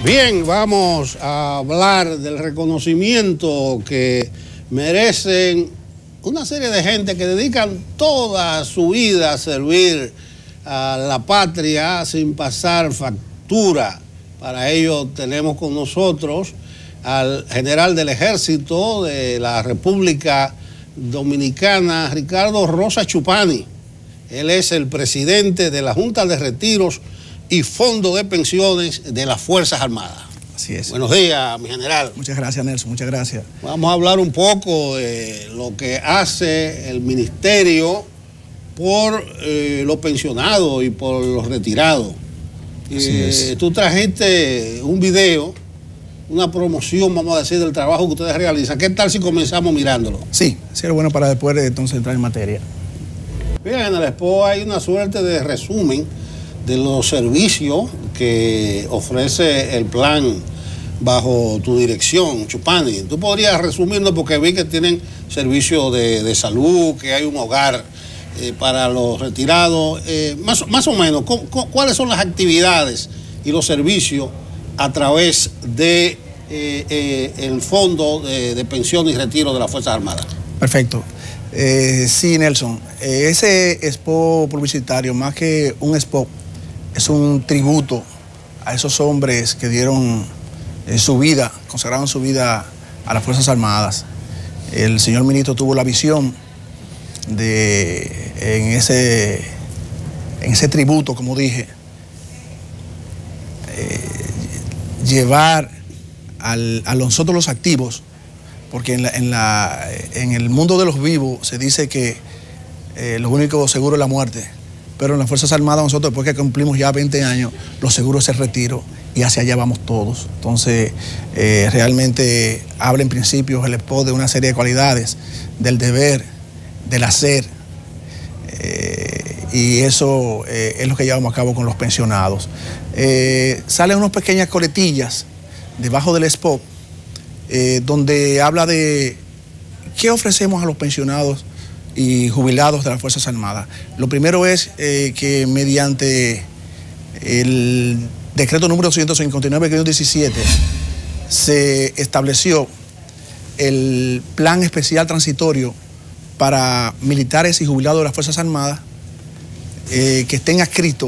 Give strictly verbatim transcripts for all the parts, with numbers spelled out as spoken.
Bien, vamos a hablar del reconocimiento que merecen una serie de gente que dedican toda su vida a servir a la patria sin pasar factura. Para ello tenemos con nosotros al general del Ejército de la República Dominicana, Ricardo Rosa Chupani. Él es el presidente de la Junta de Retiros y Fondo de Pensiones de las Fuerzas Armadas. Así es. Buenos días, mi general. Muchas gracias, Nelson, muchas gracias. Vamos a hablar un poco de lo que hace el ministerio por eh, los pensionados y por los retirados. Así eh, es. Tú trajiste un video, una promoción, vamos a decir, del trabajo que ustedes realizan. ¿Qué tal si comenzamos mirándolo? Sí, sería bueno para después de, entonces entrar en materia. Bien, en el Expo hay una suerte de resumen de los servicios que ofrece el plan bajo tu dirección, Chupani. Tú podrías resumirlo porque vi que tienen servicios de, de salud, que hay un hogar eh, para los retirados. Eh, más, más o menos, ¿cu cu ¿cuáles son las actividades y los servicios a través de eh, eh, el Fondo de, de Pensión y Retiro de las Fuerzas Armadas? Perfecto. Eh, sí, Nelson, eh, ese expo publicitario, más que un expo, es un tributo a esos hombres que dieron eh, su vida, consagraron su vida a las Fuerzas Armadas. El señor ministro tuvo la visión de, en ese, en ese tributo, como dije, eh, llevar al, a nosotros los activos, porque en, la, en, la, en el mundo de los vivos se dice que eh, lo único seguro es la muerte. Pero en las Fuerzas Armadas nosotros, después que cumplimos ya veinte años, lo seguro es el retiro y hacia allá vamos todos. Entonces, eh, realmente habla en principio el expo de una serie de cualidades, del deber, del hacer, eh, y eso eh, es lo que llevamos a cabo con los pensionados. Eh, salen unas pequeñas coletillas debajo del expo, eh, donde habla de qué ofrecemos a los pensionados y jubilados de las Fuerzas Armadas. Lo primero es eh, que mediante el decreto número ciento cincuenta y nueve guion diecisiete se estableció el plan especial transitorio para militares y jubilados de las Fuerzas Armadas eh, que estén adscritos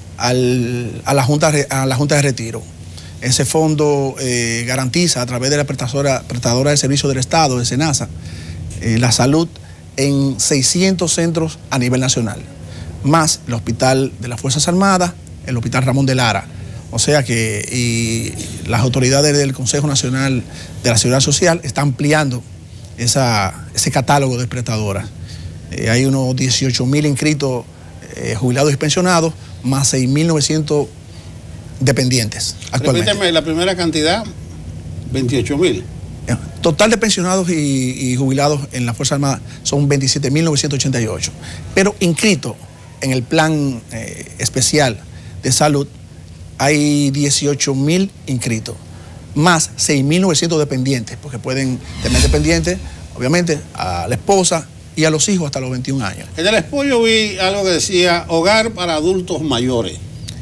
al, a, la Junta, a la Junta de Retiro. Ese fondo eh, garantiza a través de la prestadora, prestadora de servicios del Estado, de SENASA, eh, la salud en seiscientos centros a nivel nacional, más el Hospital de las Fuerzas Armadas, el Hospital Ramón de Lara. O sea que y las autoridades del Consejo Nacional de la Seguridad Social están ampliando esa, ese catálogo de prestadoras. Eh, hay unos dieciocho mil inscritos eh, jubilados y pensionados, más seis mil novecientos dependientes actualmente. Repíteme la primera cantidad, veintiocho mil. Total de pensionados y, y jubilados en la Fuerza Armada son veintisiete mil novecientos ochenta y ocho, pero inscritos en el plan eh, especial de salud hay dieciocho mil inscritos, más seis mil novecientos dependientes, porque pueden tener dependientes, obviamente, a la esposa y a los hijos hasta los veintiún años. En el expo yo vi algo que decía hogar para adultos mayores.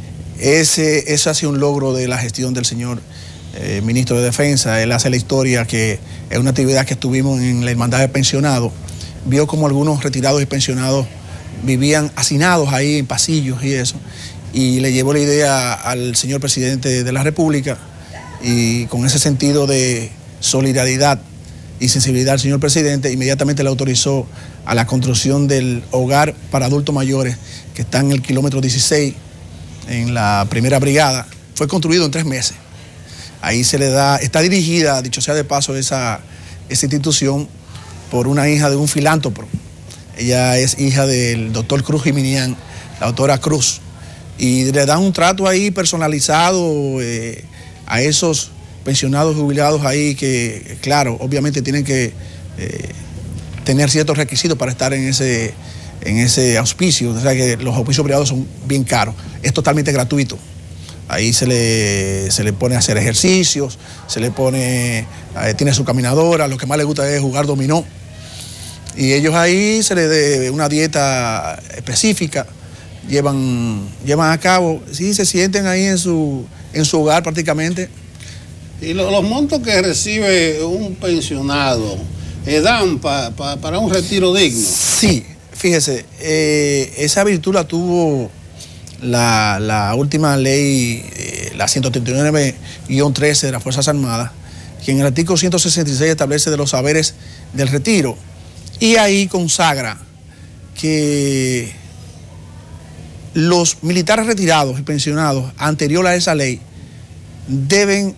Ese, ese ha sido un logro de la gestión del señor Eh, ministro de Defensa. Él hace la historia que es una actividad que estuvimos en la Hermandad de Pensionados, vio como algunos retirados y pensionados vivían hacinados ahí en pasillos y eso, y le llevó la idea al señor presidente de la República, y con ese sentido de solidaridad y sensibilidad al señor presidente, inmediatamente le autorizó a la construcción del hogar para adultos mayores que está en el kilómetro dieciséis, en la primera brigada. Fue construido en tres meses. Ahí se le da, está dirigida, dicho sea de paso, esa, esa institución por una hija de un filántropo. Ella es hija del doctor Cruz Jiminián, la doctora Cruz, y le dan un trato ahí personalizado eh, a esos pensionados jubilados ahí que, claro, obviamente tienen que eh, tener ciertos requisitos para estar en ese, en ese auspicio. O sea que los auspicios privados son bien caros. Es totalmente gratuito. Ahí se le, se le pone a hacer ejercicios, se le pone, eh, tiene su caminadora, lo que más le gusta es jugar dominó. Y ellos ahí se les dé una dieta específica, llevan, llevan a cabo, sí, se sienten ahí en su, en su hogar prácticamente. ¿Y lo, los montos que recibe un pensionado eh, dan pa, pa, para un retiro digno? Sí, fíjese, eh, esa virtud la tuvo la, la última ley, eh, la ciento treinta y nueve guión trece de las Fuerzas Armadas, que en el artículo ciento sesenta y seis establece de los saberes del retiro, y ahí consagra que los militares retirados y pensionados anterior a esa ley deben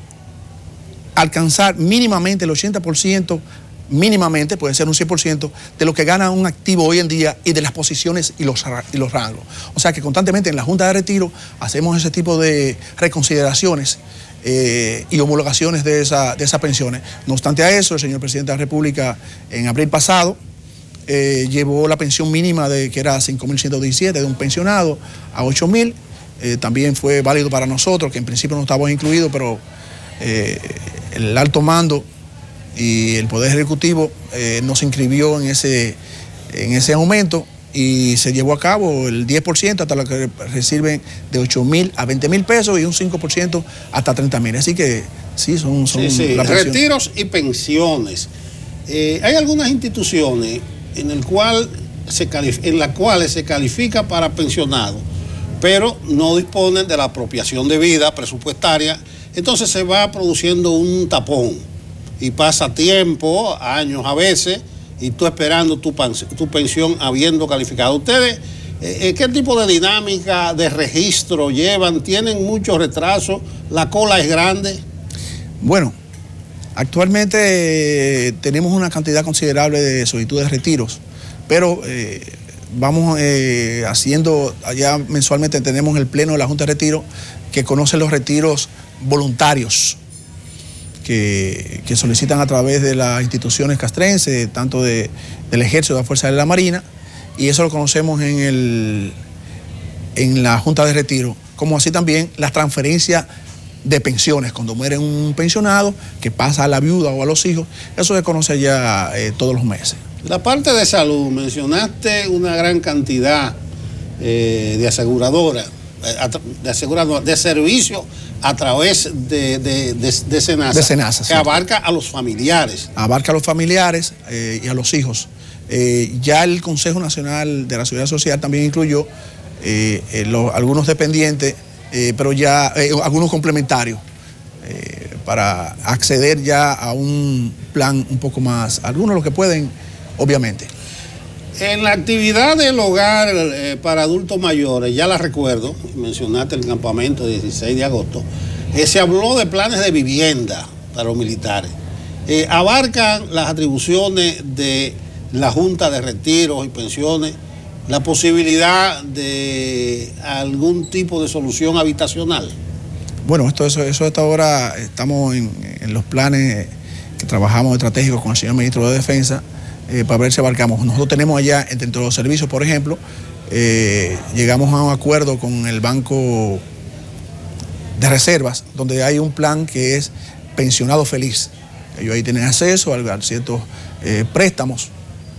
alcanzar mínimamente el ochenta por ciento, mínimamente, puede ser un cien por ciento, de lo que gana un activo hoy en día y de las posiciones y los, y los rangos. O sea que constantemente en la Junta de Retiro hacemos ese tipo de reconsideraciones eh, y homologaciones de, esa, de esas pensiones. No obstante a eso, el señor Presidente de la República en abril pasado eh, llevó la pensión mínima de que era cinco mil ciento diecisiete de un pensionado a ocho mil. Eh, también fue válido para nosotros, que en principio no estábamos incluidos, pero eh, el alto mando y el Poder Ejecutivo eh, nos inscribió en ese, en ese aumento y se llevó a cabo el diez por ciento hasta lo que reciben de ocho mil a veinte mil pesos y un cinco por ciento hasta treinta mil. Así que sí, son, son sí, sí. Retiros y pensiones. Eh, hay algunas instituciones en, el cual se en las cuales se califica para pensionado, pero no disponen de la apropiación de vida presupuestaria. Entonces se va produciendo un tapón y pasa tiempo, años a veces, y tú esperando tu, tu pensión habiendo calificado. ¿Ustedes eh, qué tipo de dinámica de registro llevan? ¿Tienen mucho retraso? ¿La cola es grande? Bueno, actualmente eh, tenemos una cantidad considerable de solicitudes de retiros, pero eh, vamos eh, haciendo, allá mensualmente tenemos el pleno de la Junta de Retiro que conoce los retiros voluntarios que, que solicitan a través de las instituciones castrenses, tanto de, del Ejército, de la Fuerza de la Marina, y eso lo conocemos en, el, en la Junta de Retiro, como así también las transferencias de pensiones, cuando muere un pensionado que pasa a la viuda o a los hijos, eso se conoce ya eh, todos los meses. La parte de salud, mencionaste una gran cantidad eh, de aseguradoras, de aseguradoras, de servicios a través de, de, de, de SENASA, de SENASA, que sí. Abarca a los familiares. Abarca a los familiares eh, y a los hijos. Eh, ya el Consejo Nacional de la Seguridad Social también incluyó eh, eh, los, algunos dependientes, eh, pero ya eh, algunos complementarios, eh, para acceder ya a un plan un poco más, algunos los que pueden, obviamente. En la actividad del hogar eh, para adultos mayores, ya la recuerdo, mencionaste el campamento del dieciséis de agosto, eh, se habló de planes de vivienda para los militares. Eh, abarcan las atribuciones de la Junta de Retiros y Pensiones, la posibilidad de algún tipo de solución habitacional. Bueno, esto eso, eso hasta ahora estamos en, en los planes que trabajamos estratégicos con el señor Ministro de Defensa, Eh, para ver si abarcamos. Nosotros tenemos allá, dentro de los servicios, por ejemplo, eh, llegamos a un acuerdo con el Banco de Reservas, donde hay un plan que es pensionado feliz. Ellos ahí tienen acceso a, a ciertos eh, préstamos.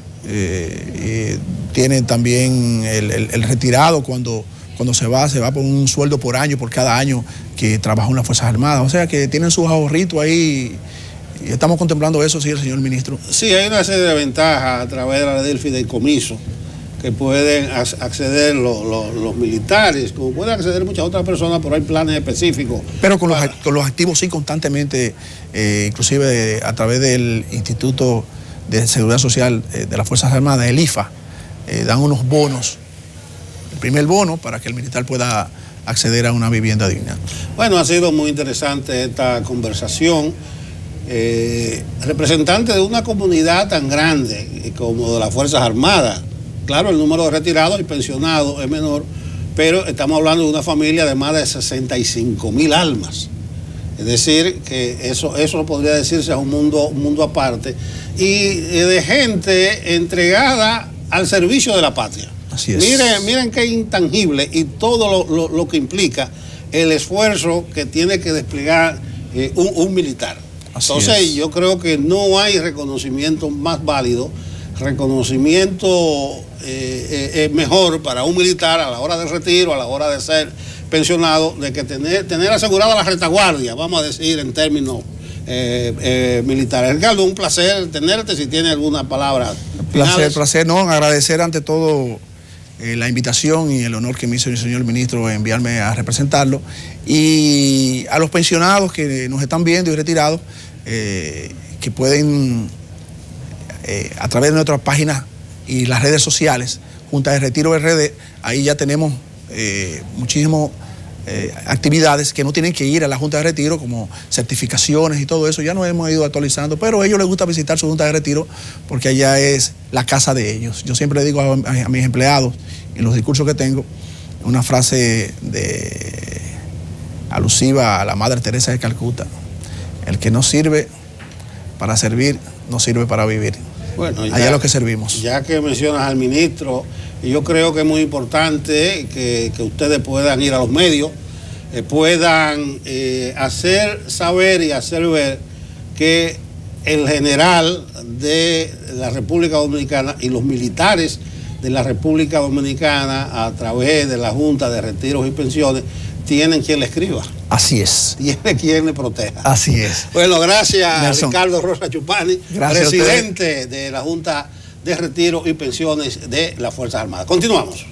Eh, tienen también el, el, el retirado cuando, cuando se va, se va por un sueldo por año, por cada año que trabaja en las Fuerzas Armadas. O sea que tienen sus ahorritos ahí. Y estamos contemplando eso, sí, el señor ministro. Sí, hay una serie de ventajas a través de la ley del fideicomiso que pueden acceder los, los, los militares, como pueden acceder muchas otras personas, pero hay planes específicos. Pero con, para... los, con los activos sí, constantemente, eh, inclusive de, a través del Instituto de Seguridad Social eh, de las Fuerzas Armadas, el I F A, eh, dan unos bonos. El primer bono para que el militar pueda acceder a una vivienda digna. Bueno, ha sido muy interesante esta conversación. Eh, representante de una comunidad tan grande como de las Fuerzas Armadas. Claro, el número de retirados y pensionados es menor, pero estamos hablando de una familia de más de sesenta y cinco mil almas. Es decir, que eso, eso podría decirse a un mundo, un mundo aparte, y de gente entregada al servicio de la patria. Así es. Miren, miren qué intangible y todo lo, lo, lo que implica el esfuerzo que tiene que desplegar eh, un, un militar. Así Entonces es. Yo creo que no hay reconocimiento más válido, reconocimiento eh, eh, mejor para un militar a la hora del retiro, a la hora de ser pensionados de que tener, tener asegurada la retaguardia, vamos a decir en términos eh, eh, militares. Ricardo, un placer tenerte, si tiene alguna palabra. Placer, placer, no, agradecer ante todo eh, la invitación y el honor que me hizo el señor ministro de enviarme a representarlo, y a los pensionados que nos están viendo y retirados, eh, que pueden eh, a través de nuestras páginas y las redes sociales, Junta de Retiro R D, ahí ya tenemos eh, muchísimas eh, actividades que no tienen que ir a la Junta de Retiro, como certificaciones y todo eso, ya nos hemos ido actualizando, pero a ellos les gusta visitar su Junta de Retiro porque allá es la casa de ellos. Yo siempre le digo a, a, a mis empleados, en los discursos que tengo, una frase de, alusiva a la Madre Teresa de Calcuta: el que no sirve para servir, no sirve para vivir. Bueno, ya, allá es lo que servimos. Ya que mencionas al ministro, yo creo que es muy importante que, que ustedes puedan ir a los medios, eh, puedan eh, hacer saber y hacer ver que el general de la República Dominicana y los militares de la República Dominicana, a través de la Junta de Retiros y Pensiones, tienen quien le escriba. Así es. Tiene quien le proteja. Así es. Bueno, gracias Nelson. Ricardo Rosa Chupani, gracias, presidente de la Junta de Retiro y Pensiones de las Fuerzas Armadas. Continuamos.